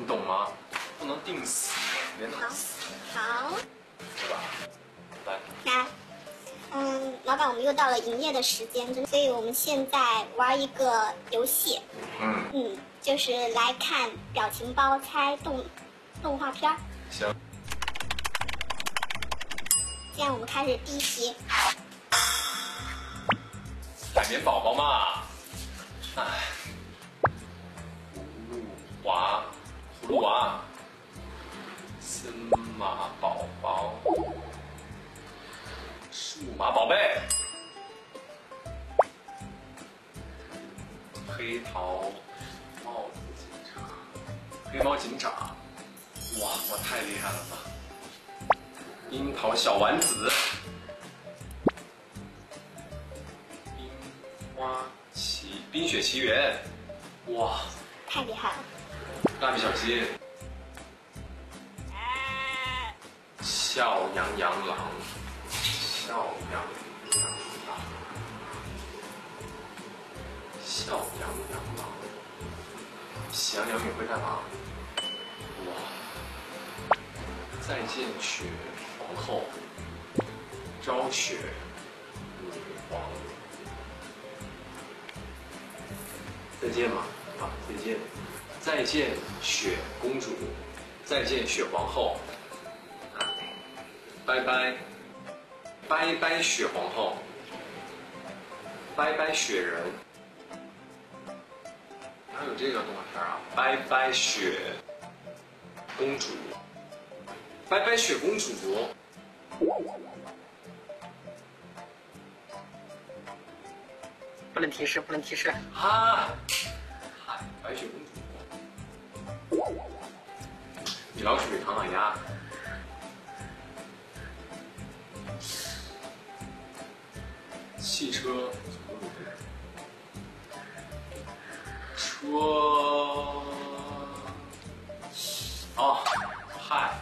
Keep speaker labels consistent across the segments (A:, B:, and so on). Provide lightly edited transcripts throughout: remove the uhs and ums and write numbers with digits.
A: 你懂吗？不能定死，别弄死，
B: 好，
A: 对吧？来，
B: 老板，我们又到了营业的时间，所以我们现在玩一个游戏，就是来看表情包猜动画片儿。
A: 行。
B: 现在我们开始第一题。
A: 海绵宝宝嘛，哎，葫芦娃，森马宝宝，数码宝贝，黑猫警长，哇，我太厉害了吧！樱桃小丸子，冰雪奇缘，哇，
B: 太厉害了！
A: 蜡笔小新，笑羊羊狼，笑羊羊狼，笑羊羊狼，喜羊羊也会干嘛？哇！再见雪皇后，昭雪女皇。再见嘛，啊，再见，再见雪公主，再见雪皇后，啊，拜拜，拜拜雪皇后，拜拜雪人，还有这个动画片啊，拜拜雪公主，拜拜雪公主。
C: 不能提示，不能提示。
A: 哈，嗨，白雪公主，米老鼠与唐老鸭，汽车，车，哦，嗨。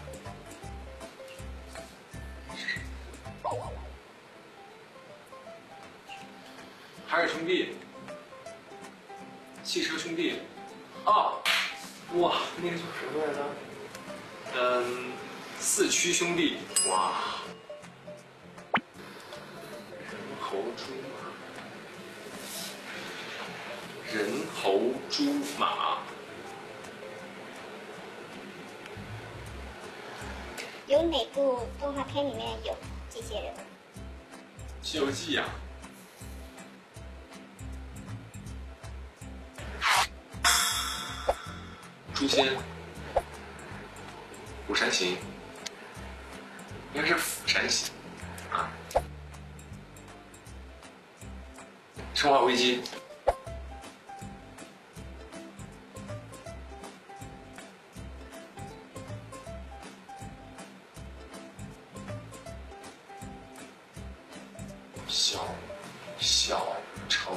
A: 海尔兄弟，汽车兄弟，啊，哇，那个叫什么来着？四驱兄弟，哇，人猴猪马，
B: 有哪部动画片里面有这些人？
A: 《西游记》呀。诛仙，釜山行，应该是釜山行啊。生化危机，小城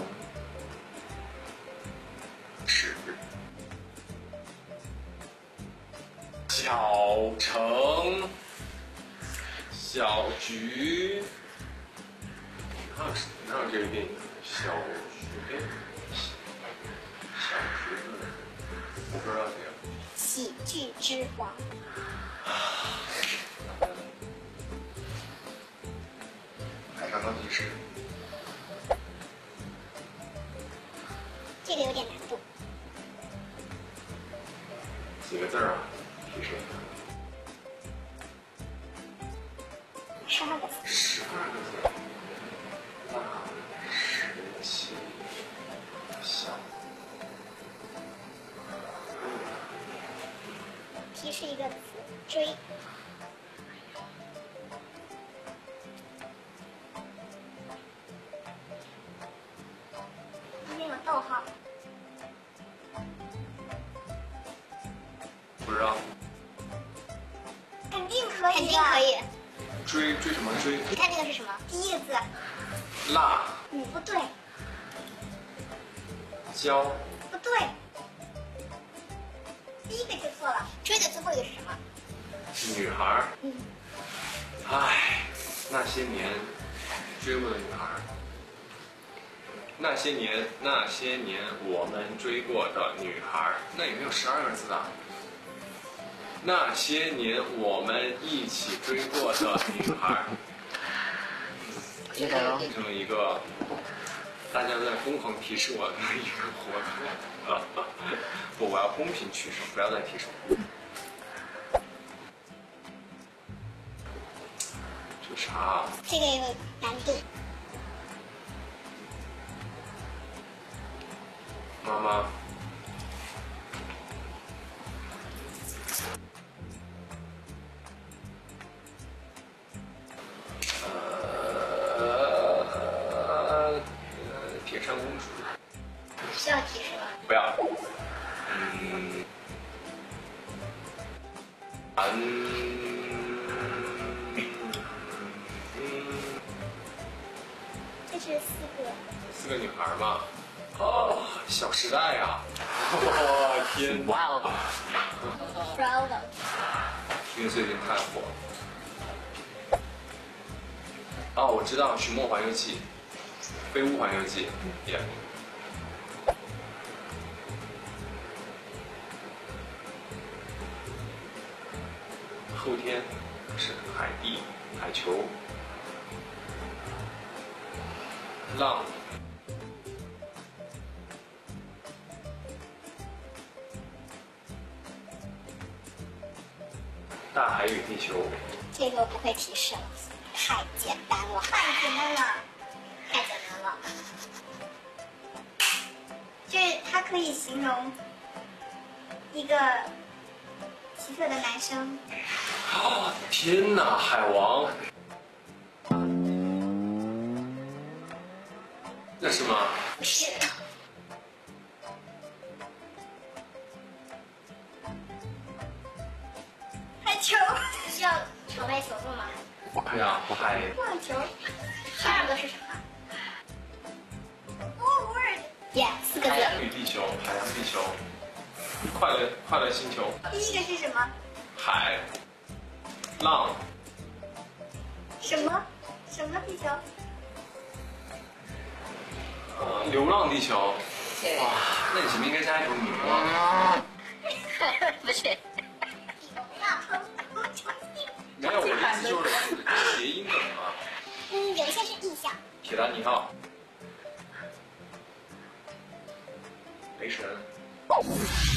A: 市。小城，小菊，哪有这个电影？小菊，小橘子，我不知道这个。
B: 喜剧之王。
A: 海上钢琴师。
B: 这个有点难度。
A: 几个字啊？提示
B: 12个字。
A: 12个字。大石七小。
B: 提示一个词，追。里面有逗号。
A: 不知道。
B: 肯定可以，肯定可以。
A: 追什么追？
B: 你看这个是什么？第一个字。
A: 辣。
B: 不对。
A: 椒。
B: 不对。第一个就错了。追的最后一个是什么？
A: 女孩。唉，那些年追过的女孩。那些年我们追过的女孩，那也没有12个字啊。 那些年我们一起追过的女孩。
C: 接着喽。
A: 变成了一个大家在疯狂提示我的一个活动。不，我要公平取胜，不要再提手。这啥？
B: 这个有难度。
A: 妈妈。铁扇公主。
B: 需要提示吗？
A: 不要。
B: 这是
A: 四个女孩嘛。哦，小时代呀！哇天！
C: 哇哦
B: Bravo。
A: 因为最近太火了。哦，我知道《寻梦环游记》《飞屋环游记》也。后天是海地、海球、浪。大海与地球。
B: 这个不会提示了，太简单了，太简单了，太简单了。就是它可以形容一个奇特的男生。
A: 啊！天哪，海王！那是吗？
B: 不是。海球需要场外球路吗？
A: 我看呀，海
B: 网球。第二个是什么？哦 ，word。Yeah， 4个字。
A: 海洋与地球，海洋地球，快乐星球。
B: 第一个是什么？
A: 海。浪。
B: 什么地球？
A: 流浪地球。哇，那你前面应该加一头牛啊。
C: 不是。
A: 没有，我的意思就是谐音梗嘛。
B: 有一些是意象。
A: 铁达尼号。雷神。